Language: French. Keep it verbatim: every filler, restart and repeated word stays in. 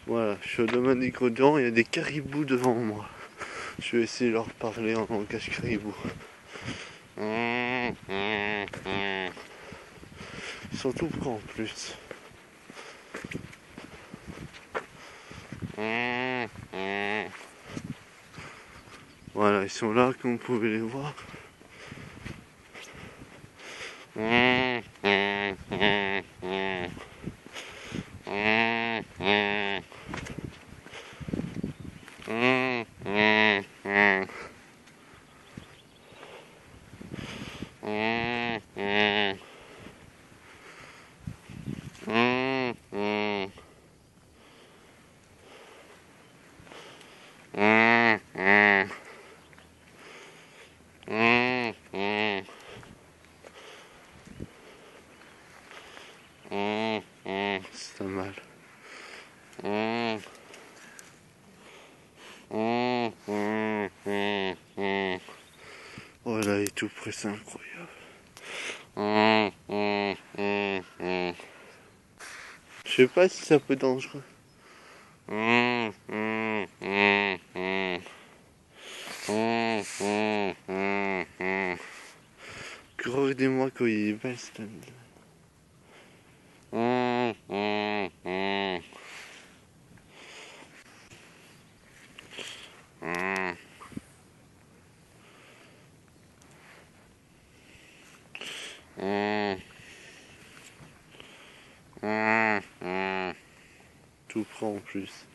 Voilà, je suis au domaine des Grosjean, il y a des caribous devant moi. Je vais essayer de leur parler en langage caribou. Ils sont tout près en plus. Voilà, ils sont là comme vous pouvez les voir. C'est pas mal. Voilà, il est tout près, c'est incroyable. Je sais pas si ça peut être dangereux. Regardez-moi quand il est belle cette année. Tout prend en plus.